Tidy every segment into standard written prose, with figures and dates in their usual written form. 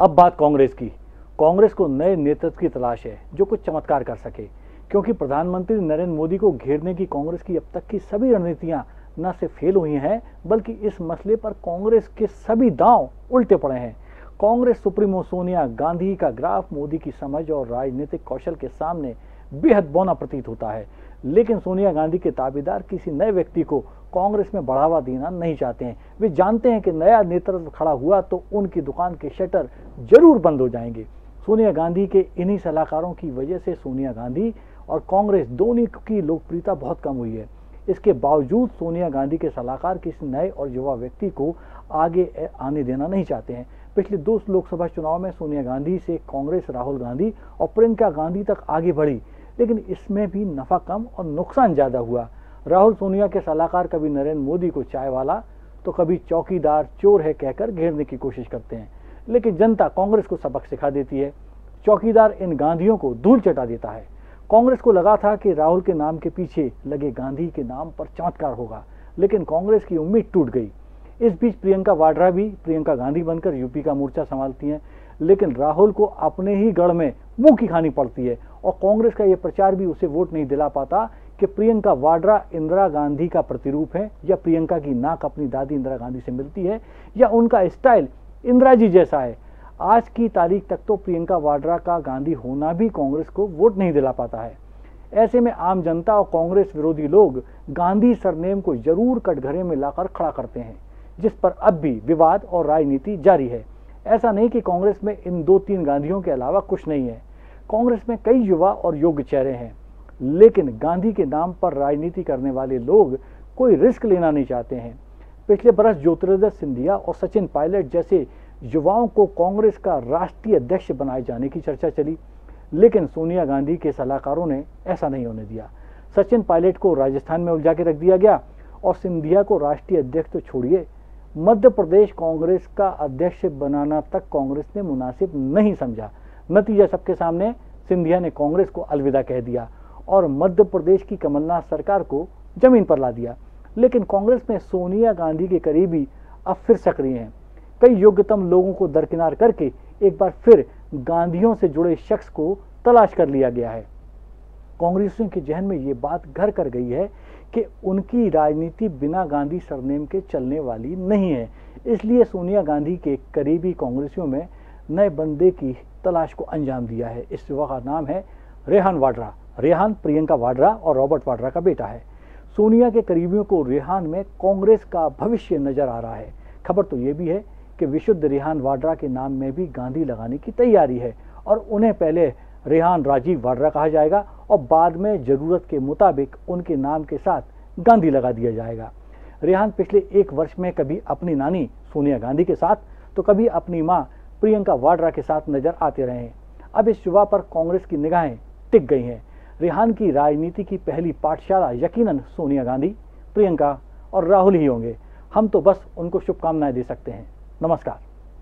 अब बात कांग्रेस की। कांग्रेस को नए नेतृत्व की तलाश है जो कुछ चमत्कार कर सके, क्योंकि प्रधानमंत्री नरेंद्र मोदी को घेरने की कांग्रेस की अब तक की सभी रणनीतियां न सिर्फ फेल हुई हैं, बल्कि इस मसले पर कांग्रेस के सभी दांव उल्टे पड़े हैं। कांग्रेस सुप्रीमो सोनिया गांधी का ग्राफ मोदी की समझ और राजनीतिक कौशल के सामने बेहद बौना प्रतीत होता है, लेकिन सोनिया गांधी के ताबेदार किसी नए व्यक्ति को कांग्रेस में बढ़ावा देना नहीं चाहते हैं। वे जानते हैं कि नया नेतृत्व खड़ा हुआ तो उनकी दुकान के शटर जरूर बंद हो जाएंगे। सोनिया गांधी के इन्हीं सलाहकारों की वजह से सोनिया गांधी और कांग्रेस दोनों की लोकप्रियता बहुत कम हुई है। इसके बावजूद सोनिया गांधी के सलाहकार किसी नए और युवा व्यक्ति को आगे आने देना नहीं चाहते हैं। पिछले 2 लोकसभा चुनाव में सोनिया गांधी से कांग्रेस राहुल गांधी और प्रियंका गांधी तक आगे बढ़ी, लेकिन इसमें भी नफा कम और नुकसान ज्यादा हुआ। राहुल सोनिया के सलाहकार कभी नरेंद्र मोदी को चाय वाला तो कभी चौकीदार चोर है कहकर घेरने की कोशिश करते हैं, लेकिन जनता कांग्रेस को सबक सिखा देती है। चौकीदार इन गांधियों को धूल चटा देता है। कांग्रेस को लगा था कि राहुल के नाम के पीछे लगे गांधी के नाम पर चमत्कार होगा, लेकिन कांग्रेस की उम्मीद टूट गई। इस बीच प्रियंका वाड्रा भी प्रियंका गांधी बनकर यूपी का मोर्चा संभालती हैं, लेकिन राहुल को अपने ही गढ़ में मुंह की खानी पड़ती है और कांग्रेस का यह प्रचार भी उसे वोट नहीं दिला पाता कि प्रियंका वाड्रा इंदिरा गांधी का प्रतिरूप है, या प्रियंका की नाक अपनी दादी इंदिरा गांधी से मिलती है, या उनका स्टाइल इंदिरा जी जैसा है। आज की तारीख तक तो प्रियंका वाड्रा का गांधी होना भी कांग्रेस को वोट नहीं दिला पाता है। ऐसे में आम जनता और कांग्रेस विरोधी लोग गांधी सरनेम को जरूर कटघरे में लाकर खड़ा करते हैं, जिस पर अब भी विवाद और राजनीति जारी है। ऐसा नहीं कि कांग्रेस में इन 2-3 गांधियों के अलावा कुछ नहीं है। कांग्रेस में कई युवा और योग्य चेहरे हैं, लेकिन गांधी के नाम पर राजनीति करने वाले लोग कोई रिस्क लेना नहीं चाहते हैं। पिछले बरस ज्योतिरादित्य सिंधिया और सचिन पायलट जैसे युवाओं को कांग्रेस का राष्ट्रीय अध्यक्ष बनाए जाने की चर्चा चली, लेकिन सोनिया गांधी के सलाहकारों ने ऐसा नहीं होने दिया। सचिन पायलट को राजस्थान में उलझा के रख दिया गया और सिंधिया को राष्ट्रीय अध्यक्ष तो छोड़िए, मध्य प्रदेश कांग्रेस का अध्यक्ष बनाना तक कांग्रेस ने मुनासिब नहीं समझा। नतीजा सबके सामने, सिंधिया ने कांग्रेस को अलविदा कह दिया और मध्य प्रदेश की कमलनाथ सरकार को जमीन पर ला दिया। लेकिन कांग्रेस में सोनिया गांधी के करीबी अब फिर सक्रिय हैं। कई योग्यतम लोगों को दरकिनार करके एक बार फिर गांधियों से जुड़े शख्स को तलाश कर लिया गया है। कांग्रेसियों के जहन में ये बात घर कर गई है कि उनकी राजनीति बिना गांधी सरनेम के चलने वाली नहीं है। इसलिए सोनिया गांधी के करीबी कांग्रेसियों में नए बंदे की तलाश को अंजाम दिया है। इस युवा का नाम है रेहान वाड्रा। रेहान प्रियंका वाड्रा और रॉबर्ट वाड्रा का बेटा है। सोनिया के करीबियों को रेहान में कांग्रेस का भविष्य नजर आ रहा है। खबर तो ये भी है कि विशुद्ध रेहान वाड्रा के नाम में भी गांधी लगाने की तैयारी है और उन्हें पहले रेहान राजीव वाड्रा कहा जाएगा और बाद में जरूरत के मुताबिक उनके नाम के साथ गांधी लगा दिया जाएगा। रेहान पिछले 1 वर्ष में कभी अपनी नानी सोनिया गांधी के साथ तो कभी अपनी मां प्रियंका वाड्रा के साथ नजर आते रहे हैं। अब इस युवा पर कांग्रेस की निगाहें टिक गई हैं। रेहान की राजनीति की पहली पाठशाला यकीनन सोनिया गांधी, प्रियंका और राहुल ही होंगे। हम तो बस उनको शुभकामनाएं दे सकते हैं। नमस्कार।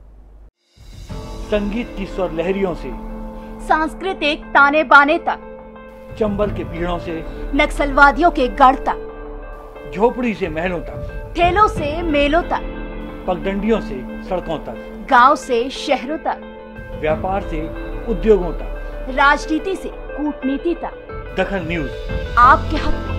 संगीत की स्वर लहरियों से सांस्कृतिक ताने बाने तक, चंबल के पीड़ों से नक्सलवादियों के गढ़ तक, झोपड़ी से महलों तक, ठेलों से मेलों तक, पगडंडियों से सड़कों तक, गांव से शहरों तक, व्यापार से उद्योगों तक, राजनीति से कूटनीति तक, दखल न्यूज आपके हक में।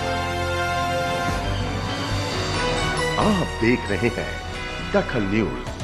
आप देख रहे हैं दखल न्यूज।